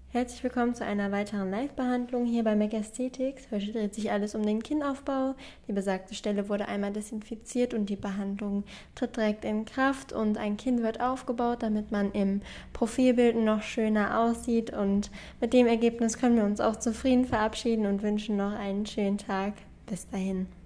Herzlich willkommen zu einer weiteren Live-Behandlung hier bei Mac Aesthetics. Heute dreht sich alles um den Kinnaufbau. Die besagte Stelle wurde einmal desinfiziert und die Behandlung tritt direkt in Kraft und ein Kinn wird aufgebaut, damit man im Profilbild noch schöner aussieht, und mit dem Ergebnis können wir uns auch zufrieden verabschieden und wünschen noch einen schönen Tag. Bis dahin.